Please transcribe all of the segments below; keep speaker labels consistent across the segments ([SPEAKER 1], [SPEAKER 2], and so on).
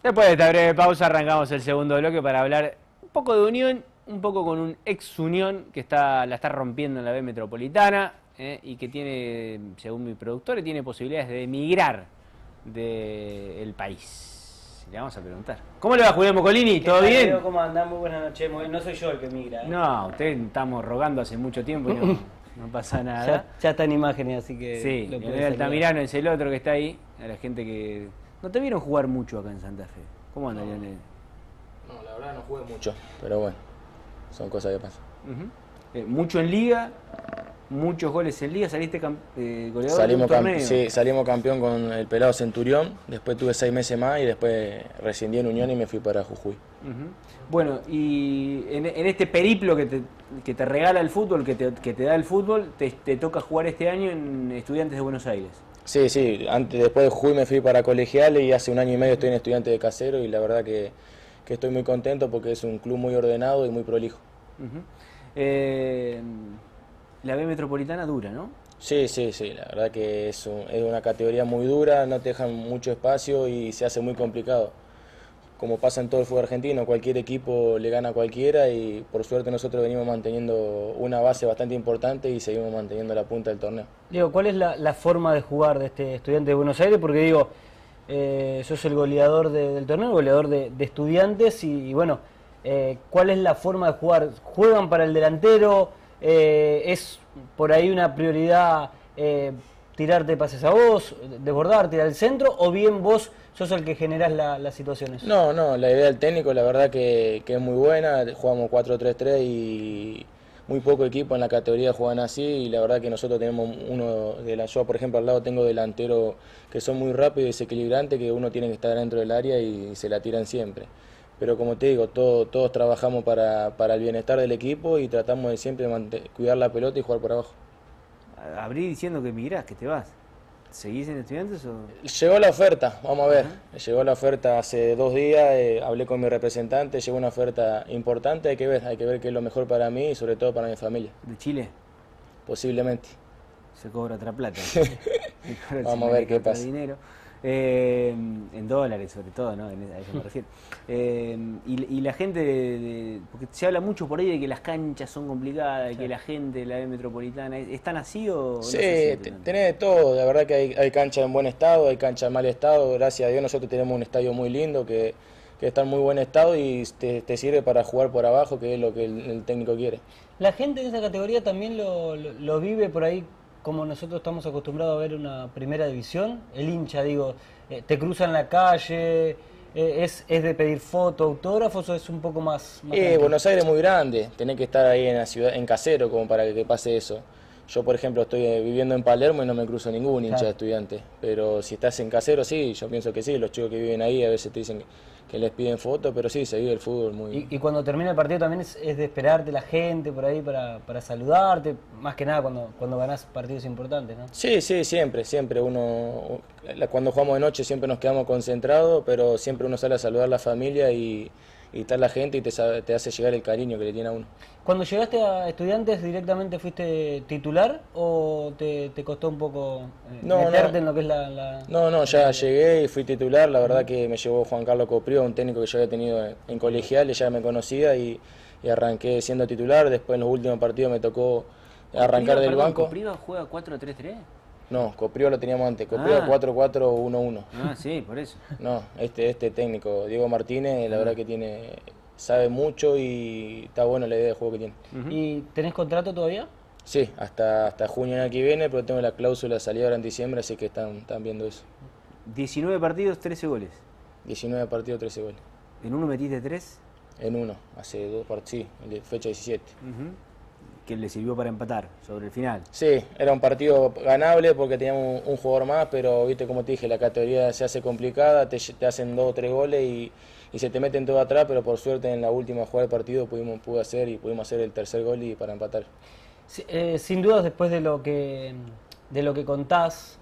[SPEAKER 1] Después de esta breve pausa arrancamos el segundo bloque para hablar un poco de Unión, un poco con un ex Unión que la está rompiendo en la B Metropolitana y que tiene, según mi productor, tiene posibilidades de emigrar del país. Le vamos a preguntar. ¿Cómo le va, Julián Mocolini? ¿Todo bien?
[SPEAKER 2] ¿Cómo andás? Muy buenas noches. No soy yo el que migra.
[SPEAKER 1] No, usted estamos rogando hace mucho tiempo y no pasa nada.
[SPEAKER 2] Ya está en imágenes, así que...
[SPEAKER 1] Sí, Leonel Altamirano es el otro que está ahí. A la gente que... No te vieron jugar mucho acá en Santa Fe. ¿Cómo anda, Leonel?
[SPEAKER 3] No, la verdad no jugué mucho, pero bueno, son cosas que pasan.
[SPEAKER 1] Mucho en Liga, muchos goles en Liga. ¿Saliste goleador de un torneo?
[SPEAKER 3] Sí, salimos campeón con el pelado Centurión. Después tuve 6 meses más y después rescindí en Unión y me fui para Jujuy.
[SPEAKER 1] Bueno, y en este periplo que te regala el fútbol, que te da el fútbol, te toca jugar este año en Estudiantes de Buenos Aires.
[SPEAKER 3] Sí, después de Jujuy me fui para Colegiales y hace 1 año y medio estoy en Estudiantes de Casero y la verdad que estoy muy contento porque es un club muy ordenado y muy prolijo.
[SPEAKER 1] La B Metropolitana dura, ¿no?
[SPEAKER 3] Sí, la verdad que es una categoría muy dura, no te dejan mucho espacio y se hace muy complicado. Como pasa en todo el fútbol argentino, cualquier equipo le gana a cualquiera y por suerte nosotros venimos manteniendo una base bastante importante y seguimos manteniendo la punta del torneo.
[SPEAKER 2] Diego, ¿cuál es la forma de jugar de este Estudiante de Buenos Aires? Porque digo, sos el goleador del torneo, el goleador de Estudiantes y bueno, ¿cuál es la forma de jugar? ¿Juegan para el delantero? ¿Es por ahí una prioridad tirarte pases a vos, desbordar, tirar al centro, o bien vos sos el que generás las situaciones?
[SPEAKER 3] No, la idea del técnico la verdad que es muy buena, jugamos 4-3-3 y muy poco equipo en la categoría juegan así y la verdad que nosotros tenemos yo por ejemplo al lado tengo delanteros que son muy rápidos y desequilibrantes, que uno tiene que estar dentro del área y se la tiran siempre. Pero como te digo, todos trabajamos para el bienestar del equipo y tratamos de siempre cuidar la pelota y jugar por abajo.
[SPEAKER 1] Abrí diciendo que emigrás, que te vas. ¿Seguís en Estudiantes o...?
[SPEAKER 3] Llegó la oferta, vamos a ver. Llegó la oferta hace 2 días, hablé con mi representante, llegó una oferta importante, hay que ver qué es lo mejor para mí y sobre todo para mi familia.
[SPEAKER 1] ¿De Chile?
[SPEAKER 3] Posiblemente.
[SPEAKER 1] Se cobra otra plata.
[SPEAKER 3] Vamos a ver qué pasa.
[SPEAKER 1] Dinero. En dólares sobre todo, ¿no? A eso me refiero. Y la gente, porque se habla mucho por ahí de que las canchas son complicadas, de que la gente de la B Metropolitana, ¿es tan así o
[SPEAKER 3] sí,
[SPEAKER 1] no?
[SPEAKER 3] Tenés de todo, la verdad que hay canchas en buen estado, hay canchas en mal estado, gracias a Dios nosotros tenemos un estadio muy lindo que está en muy buen estado y te sirve para jugar por abajo, que es lo que el técnico quiere.
[SPEAKER 2] La gente de esa categoría también lo vive por ahí como nosotros estamos acostumbrados a ver una primera división. El hincha, digo, te cruzan la calle, es de pedir fotos, autógrafos, o es un poco más
[SPEAKER 3] Buenos Aires es muy grande, tenés que estar ahí en la ciudad, en Casero, como para que pase eso. Yo, por ejemplo, estoy viviendo en Palermo y no me cruzo ningún hincha de Estudiante. Pero si estás en Casero, sí, yo pienso que sí. Los chicos que viven ahí a veces te dicen que les piden fotos, pero sí, se vive el fútbol muy...
[SPEAKER 2] Y cuando termina el partido también es de esperarte la gente por ahí para saludarte, más que nada cuando ganás partidos importantes, ¿no?
[SPEAKER 3] Sí, siempre. Cuando jugamos de noche siempre nos quedamos concentrados, pero siempre uno sale a saludar a la familia y está la gente y te hace llegar el cariño que le tiene a uno.
[SPEAKER 2] Cuando llegaste a Estudiantes, ¿directamente fuiste titular o te costó un poco meterte en lo que es la...
[SPEAKER 3] No, ya llegué y fui titular. La verdad que me llevó Juan Carlos Coprío, un técnico que yo había tenido en Colegiales, ya me conocía y arranqué siendo titular. Después en los últimos partidos me tocó arrancar del banco.
[SPEAKER 1] ¿Coprío juega 4-3-3?
[SPEAKER 3] No, Coprío lo teníamos antes, Coprío 4-4-1-1.
[SPEAKER 1] Sí, por eso.
[SPEAKER 3] No, este técnico, Diego Martínez, la verdad que sabe mucho y está buena la idea de juego que tiene.
[SPEAKER 2] ¿Y tenés contrato todavía?
[SPEAKER 3] Sí, hasta junio del año que viene, pero tengo la cláusula salida ahora en diciembre, así que están viendo eso.
[SPEAKER 1] 19 partidos, 13 goles.
[SPEAKER 3] 19 partidos, 13 goles.
[SPEAKER 1] ¿En uno metiste 3?
[SPEAKER 3] En uno, hace 2 partidos, sí, de fecha 17.
[SPEAKER 1] Que le sirvió para empatar sobre el final.
[SPEAKER 3] Sí, era un partido ganable porque teníamos un jugador más, pero viste como te dije, la categoría se hace complicada, te hacen 2 o 3 goles y se te meten todo atrás, pero por suerte en la última jugada del partido pudimos hacer el tercer gol y para empatar.
[SPEAKER 2] Sin dudas, después de lo que contás,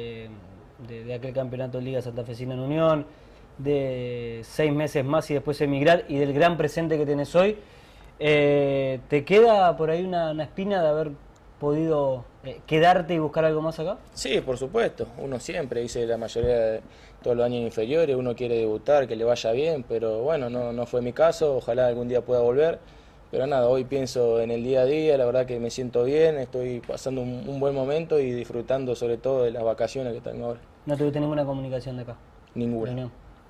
[SPEAKER 2] de aquel campeonato de Liga Santafesina en Unión, de 6 meses más y después emigrar, y del gran presente que tenés hoy, ¿te queda por ahí una espina de haber podido quedarte y buscar algo más acá?
[SPEAKER 3] Sí, por supuesto. Uno siempre, dice la mayoría de todos los años inferiores, uno quiere debutar, que le vaya bien, pero bueno, no fue mi caso. Ojalá algún día pueda volver. Pero nada, hoy pienso en el día a día, la verdad que me siento bien, estoy pasando un buen momento y disfrutando sobre todo de las vacaciones que tengo ahora.
[SPEAKER 2] ¿No tuviste ninguna comunicación de acá?
[SPEAKER 3] Ninguna.
[SPEAKER 2] Reunión.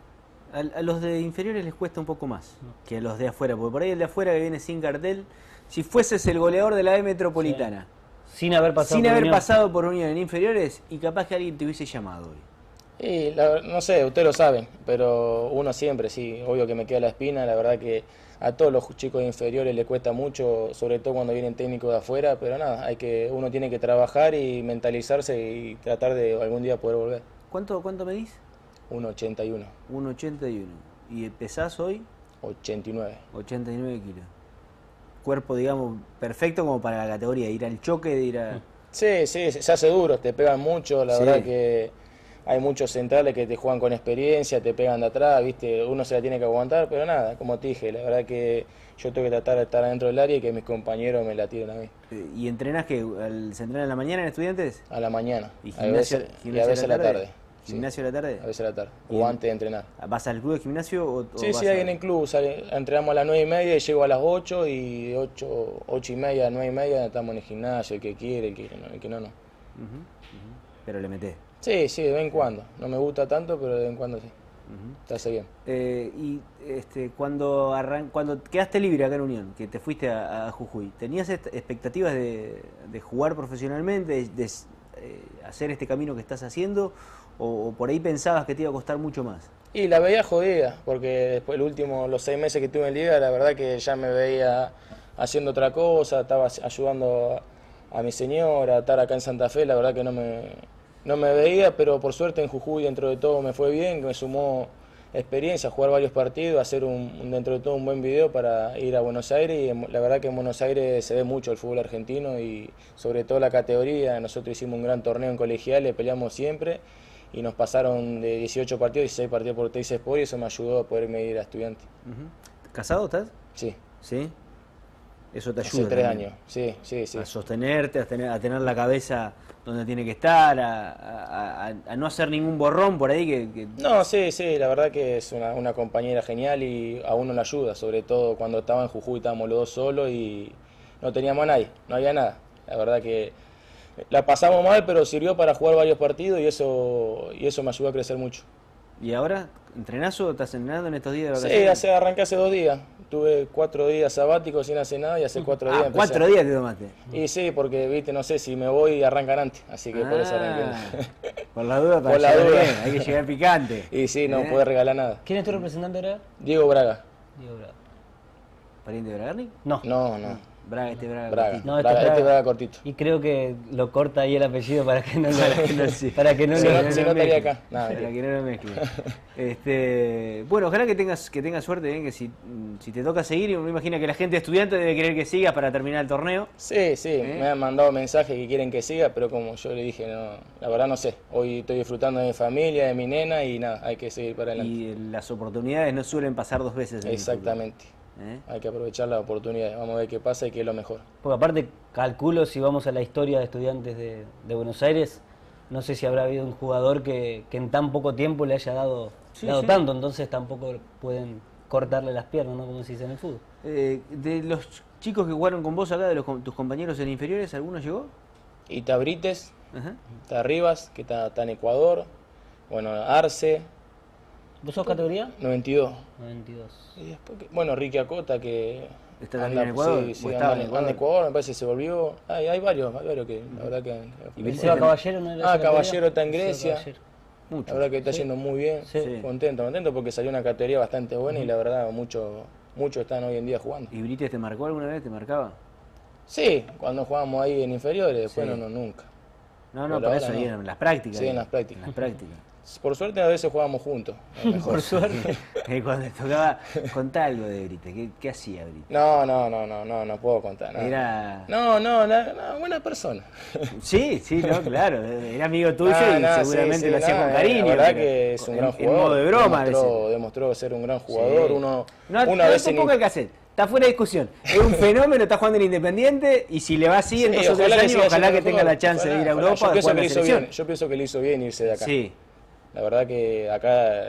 [SPEAKER 1] A los de inferiores les cuesta un poco más que a los de afuera, porque por ahí el de afuera que viene sin cartel, si fueses el goleador de la B Metropolitana,
[SPEAKER 2] Sin haber pasado
[SPEAKER 1] sin
[SPEAKER 2] por
[SPEAKER 1] haber
[SPEAKER 2] Unión.
[SPEAKER 1] pasado por Unión en inferiores, y capaz que alguien te hubiese llamado hoy.
[SPEAKER 3] Y no sé, ustedes lo saben, pero uno siempre, sí, obvio que me queda la espina, la verdad que a todos los chicos inferiores les cuesta mucho, sobre todo cuando vienen técnicos de afuera, pero nada, uno tiene que trabajar y mentalizarse y tratar de algún día poder volver.
[SPEAKER 1] ¿Cuánto medís?
[SPEAKER 3] 1,81,
[SPEAKER 1] 1,81. ¿Y pesás hoy?
[SPEAKER 3] 89.
[SPEAKER 1] 89 kilos. Cuerpo, digamos, perfecto como para la categoría, ir al choque, de ir a...
[SPEAKER 3] Sí, se hace duro, te pegan mucho, la
[SPEAKER 1] Sí.
[SPEAKER 3] verdad que hay muchos centrales que te juegan con experiencia, te pegan de atrás, viste, uno se la tiene que aguantar, pero nada, como te dije, la verdad que yo tengo que tratar de estar adentro del área y que mis compañeros me la tiren a mí,
[SPEAKER 1] ¿Y entrenás que se entrena en la mañana en Estudiantes?
[SPEAKER 3] a la mañana,
[SPEAKER 1] ¿Y
[SPEAKER 3] a veces, y a veces a la tarde. Sí,
[SPEAKER 1] ¿Gimnasio a la tarde?
[SPEAKER 3] a veces a la tarde,
[SPEAKER 1] Y-
[SPEAKER 3] o antes de entrenar.
[SPEAKER 1] ¿Vas al club de gimnasio o
[SPEAKER 3] Sí,
[SPEAKER 1] vas
[SPEAKER 3] sí, ahí en el club, entrenamos a las 9:30 y llego a las 8 y de 8:30 a 9:30 estamos en el gimnasio, el que quiere, el que no.
[SPEAKER 1] Ujú. Pero le metés.
[SPEAKER 3] Sí, de vez en cuando, no me gusta tanto, pero de vez en cuando sí, te hace bien.
[SPEAKER 1] Y cuando quedaste libre acá en Unión, que te fuiste a Jujuy, ¿tenías expectativas de jugar profesionalmente, de hacer este camino que estás haciendo, o por ahí pensabas que te iba a costar mucho más?
[SPEAKER 3] Y la veía jodida, porque después los 6 meses que estuve en Liga, la verdad que ya me veía haciendo otra cosa, estaba ayudando a mi señora, a estar acá en Santa Fe, la verdad que no me veía, pero por suerte en Jujuy dentro de todo me fue bien, que me sumó experiencia, jugar varios partidos, hacer dentro de todo un buen video para ir a Buenos Aires, y la verdad que en Buenos Aires se ve mucho el fútbol argentino y sobre todo la categoría. Nosotros hicimos un gran torneo en colegiales, peleamos siempre y nos pasaron de 18 partidos, 16 partidos por Teis Sport, y eso me ayudó a poderme ir a Estudiantes.
[SPEAKER 1] Ujú. ¿Casado estás?
[SPEAKER 3] Sí,
[SPEAKER 1] ¿Sí? Eso te
[SPEAKER 3] hace
[SPEAKER 1] ayuda
[SPEAKER 3] 3
[SPEAKER 1] también.
[SPEAKER 3] años, sí.
[SPEAKER 1] A sostenerte, a tener la cabeza donde tiene que estar, a no hacer ningún borrón por ahí que...
[SPEAKER 3] No, sí, la verdad que es una compañera genial y a uno le ayuda, sobre todo cuando estaba en Jujuy estábamos los dos solos y no teníamos a nadie, no había nada. La verdad que la pasamos mal, pero sirvió para jugar varios partidos y eso me ayudó a crecer mucho.
[SPEAKER 1] ¿Y ahora? ¿Entrenás o estás entrenando en estos días de vacaciones?
[SPEAKER 3] Sí, arranqué hace 2 días. Tuve 4 días sabáticos sin hacer nada y hace 4 días empecé.
[SPEAKER 1] 4 días te tomaste.
[SPEAKER 3] Y sí, porque viste, no sé si me voy arrancan antes, así que por eso arranqué.
[SPEAKER 1] Por la duda, para
[SPEAKER 3] Por la
[SPEAKER 1] llegar
[SPEAKER 3] duda.
[SPEAKER 1] bien, hay que llegar picante.
[SPEAKER 3] Y sí, no
[SPEAKER 1] ¿Eh?
[SPEAKER 3] pude regalar nada.
[SPEAKER 2] ¿Quién es tu representante ahora?
[SPEAKER 3] Diego Braga.
[SPEAKER 2] Diego Braga.
[SPEAKER 1] ¿Pariente de Bragarni?
[SPEAKER 2] No.
[SPEAKER 3] No.
[SPEAKER 1] Braga,
[SPEAKER 3] Braga.
[SPEAKER 1] cortito.
[SPEAKER 2] No,
[SPEAKER 3] Este Braga cortito.
[SPEAKER 2] Y creo que lo corta ahí el apellido para que no lo...
[SPEAKER 1] Sí.
[SPEAKER 2] para que no
[SPEAKER 3] Si
[SPEAKER 2] lo...
[SPEAKER 3] no, si no estaría acá. Nada,
[SPEAKER 1] Para
[SPEAKER 3] mentira.
[SPEAKER 1] que no lo mezcle. Bueno, ojalá que tengas suerte, que si te toca seguir, me imagino que la gente estudiante debe querer que sigas para terminar el torneo.
[SPEAKER 3] Sí, me han mandado mensajes que quieren que siga, pero como yo le dije, no, la verdad no sé. Hoy estoy disfrutando de mi familia, de mi nena y nada, hay que seguir para adelante.
[SPEAKER 1] Y las oportunidades no suelen pasar 2 veces en el
[SPEAKER 3] Exactamente.
[SPEAKER 1] fútbol, ¿eh?
[SPEAKER 3] Hay que aprovechar las oportunidades. Vamos a ver qué pasa y qué es lo mejor.
[SPEAKER 2] Porque aparte, calculo, si vamos a la historia de Estudiantes de Buenos Aires, no sé si habrá habido un jugador que en tan poco tiempo le haya dado
[SPEAKER 1] Sí.
[SPEAKER 2] tanto, entonces tampoco pueden cortarle las piernas, ¿no? Como se dice en el fútbol.
[SPEAKER 1] De los chicos que jugaron con vos acá, de tus compañeros en inferiores, ¿alguno llegó?
[SPEAKER 3] Y Tabrites,
[SPEAKER 1] Ajá.
[SPEAKER 3] está Rivas, que está en Ecuador. Bueno, Arce,
[SPEAKER 2] ¿Vos sos categoría?
[SPEAKER 3] 92.
[SPEAKER 2] 92.
[SPEAKER 3] Y después, bueno, Ricky Acota, que
[SPEAKER 1] ¿Está también en Ecuador?
[SPEAKER 3] Sí,
[SPEAKER 1] ¿O estaba
[SPEAKER 3] anda
[SPEAKER 1] en
[SPEAKER 3] anda en Ecuador, me parece que se volvió. Hay varios que la verdad que...
[SPEAKER 1] ¿Y Benítez?
[SPEAKER 2] Seba Caballero no era esa categoría?
[SPEAKER 3] Caballero está en
[SPEAKER 2] Seba
[SPEAKER 3] Grecia.
[SPEAKER 2] Caballero.
[SPEAKER 1] Mucho.
[SPEAKER 3] La verdad que está yendo muy bien.
[SPEAKER 2] Sí.
[SPEAKER 3] Contento porque salió una categoría bastante buena y la verdad muchos están hoy en día jugando.
[SPEAKER 1] ¿Y Brites te marcó alguna vez? ¿Te marcaba?
[SPEAKER 3] Sí, cuando jugábamos ahí en inferiores, después
[SPEAKER 1] Sí.
[SPEAKER 3] no, nunca.
[SPEAKER 1] No,
[SPEAKER 3] Por
[SPEAKER 1] por
[SPEAKER 3] ahora
[SPEAKER 1] eso
[SPEAKER 3] no.
[SPEAKER 1] ahí en las prácticas.
[SPEAKER 3] Sí,
[SPEAKER 1] ahí.
[SPEAKER 3] en las prácticas.
[SPEAKER 1] En las prácticas.
[SPEAKER 3] Por suerte a veces jugábamos juntos. a lo mejor.
[SPEAKER 2] Por suerte.
[SPEAKER 1] Cuando te tocaba, contá algo de Brites. ¿Qué hacía Brites?
[SPEAKER 3] No puedo contar nada.
[SPEAKER 1] Era...
[SPEAKER 3] No, buena persona.
[SPEAKER 1] Sí, no, claro. Era amigo tuyo y seguramente lo hacía con cariño.
[SPEAKER 3] La verdad
[SPEAKER 1] pero
[SPEAKER 3] que es un gran
[SPEAKER 1] en
[SPEAKER 3] jugador.
[SPEAKER 1] modo de broma a veces.
[SPEAKER 3] Demostró ser un gran jugador.
[SPEAKER 1] Sí.
[SPEAKER 3] Uno
[SPEAKER 1] No,
[SPEAKER 3] a veces
[SPEAKER 1] tampoco el cassette. está fuera de discusión. Es un fenómeno, está jugando en Independiente y si le va así en 2 o 3 años, ojalá que tenga la chance de ir a Europa de jugar en la selección.
[SPEAKER 3] Yo pienso que le hizo bien irse de acá.
[SPEAKER 1] Sí.
[SPEAKER 3] La verdad que acá...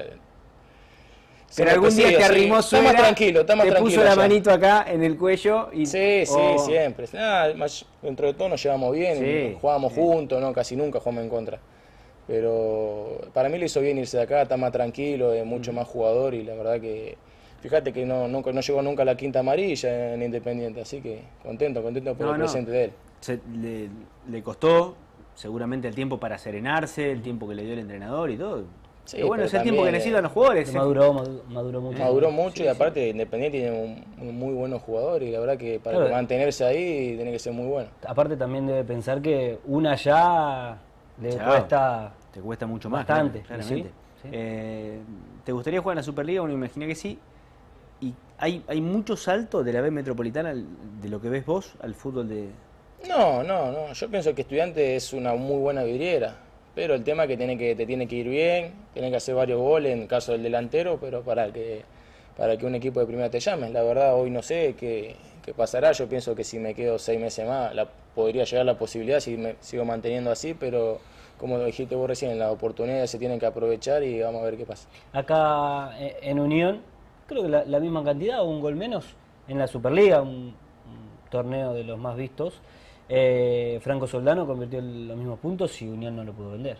[SPEAKER 1] Pero algún día te arrimó suera,
[SPEAKER 3] está más tranquilo
[SPEAKER 1] te puso la manito acá en el cuello y...
[SPEAKER 3] Sí, siempre. Nada, más, dentro de todo nos llevamos bien, jugábamos juntos, ¿no? Casi nunca jugamos en contra. Pero para mí le hizo bien irse de acá, está más tranquilo, es mucho más jugador y la verdad que... Fíjate que no llegó nunca a la quinta amarilla en Independiente, así que contento por el presente de él.
[SPEAKER 1] Le costó seguramente el tiempo para serenarse, el tiempo que le dio el entrenador y todo.
[SPEAKER 3] Sí,
[SPEAKER 1] pero bueno, es el
[SPEAKER 3] también,
[SPEAKER 1] tiempo que necesitan los jugadores.
[SPEAKER 2] Maduró mucho.
[SPEAKER 3] Maduró mucho y aparte Independiente tiene un muy buenos jugadores y la verdad que para mantenerse ahí tiene que ser muy bueno.
[SPEAKER 2] Aparte también debe pensar que una ya le cuesta...
[SPEAKER 1] Te cuesta mucho más.
[SPEAKER 2] Bastante,
[SPEAKER 1] claramente.
[SPEAKER 2] ¿sí?
[SPEAKER 1] ¿Te gustaría jugar en la Superliga? Uno imagina que sí. ¿Y hay mucho salto de la B Metropolitana, de lo que ves vos, al fútbol de...?
[SPEAKER 3] No. Yo pienso que Estudiante es una muy buena vidriera. Pero el tema es que te tiene que ir bien, tiene que hacer varios goles en caso del delantero, pero para que un equipo de primera te llame. La verdad, hoy no sé qué pasará. Yo pienso que si me quedo 6 meses más, podría llegar la posibilidad si me sigo manteniendo así, pero como lo dijiste vos recién, las oportunidades se tienen que aprovechar y vamos a ver qué pasa.
[SPEAKER 2] Acá en Unión, creo que la misma cantidad, o un gol menos, en la Superliga, un torneo de los más vistos. Franco Soldano convirtió los mismos puntos y Unión no lo pudo vender.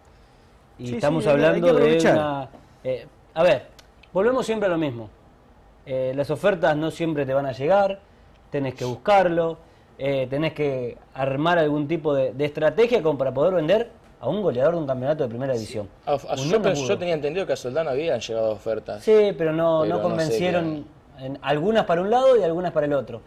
[SPEAKER 2] Y estamos hablando de una... a ver, volvemos siempre a lo mismo. Las ofertas no siempre te van a llegar, tenés que buscarlo, tenés que armar algún tipo de estrategia como para poder vender a un goleador de un campeonato de primera división.
[SPEAKER 3] Yo tenía entendido que a Soldano habían llegado ofertas.
[SPEAKER 2] Sí, pero no convencieron, algunas para un lado y algunas para el otro.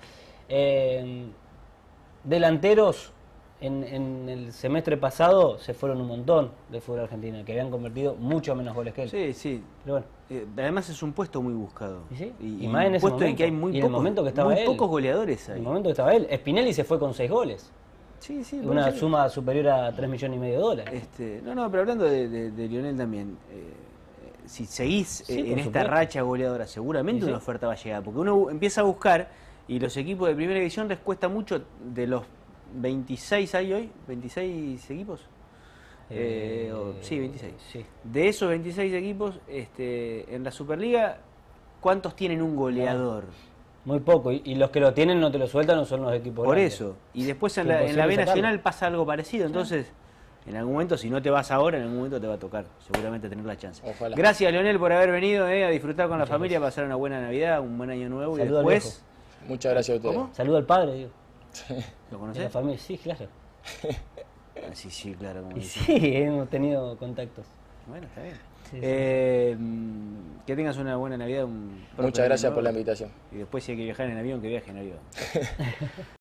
[SPEAKER 2] Delanteros en el semestre pasado se fueron un montón de fútbol argentino, que habían convertido mucho menos goles que él.
[SPEAKER 1] Sí.
[SPEAKER 2] Pero bueno.
[SPEAKER 1] Además es un puesto muy buscado.
[SPEAKER 2] Y más en ese momento.
[SPEAKER 1] En que hay muy pocos goleadores ahí.
[SPEAKER 2] En el momento que estaba él. Spinelli se fue con 6 goles.
[SPEAKER 1] Sí.
[SPEAKER 2] Una suma superior a 3,5 millones de dólares.
[SPEAKER 1] No, pero hablando de Lionel también. Si seguís en esta racha goleadora, seguramente una oferta va a llegar. Porque uno empieza a buscar... Y los equipos de primera división les cuesta mucho, de los 26 hay hoy, 26 equipos. Sí, 26.
[SPEAKER 2] Sí.
[SPEAKER 1] De esos 26 equipos, en la Superliga, ¿cuántos tienen un goleador?
[SPEAKER 2] Muy poco, y los que lo tienen no te lo sueltan, no son los equipos
[SPEAKER 1] Por
[SPEAKER 2] grandes.
[SPEAKER 1] eso. Y después en la B Nacional pasa algo parecido, entonces... En algún momento, si no te vas ahora, en algún momento te va a tocar seguramente tener la chance.
[SPEAKER 3] Ojalá.
[SPEAKER 1] Gracias, Leonel, por haber venido a disfrutar con la familia, pasar una buena Navidad, un buen año nuevo.
[SPEAKER 2] Saludo
[SPEAKER 1] y después...
[SPEAKER 3] Muchas gracias a ustedes.
[SPEAKER 1] ¿Cómo?
[SPEAKER 2] Saludo al padre, digo.
[SPEAKER 1] ¿Lo conocés?
[SPEAKER 2] La familia, sí, claro.
[SPEAKER 1] Sí, claro. Como
[SPEAKER 2] sí, hemos tenido contactos.
[SPEAKER 1] Bueno, está bien.
[SPEAKER 2] Sí.
[SPEAKER 1] Que tengas una buena Navidad.
[SPEAKER 3] Muchas gracias por la invitación.
[SPEAKER 1] Y después si hay que viajar en avión, que viaje en avión.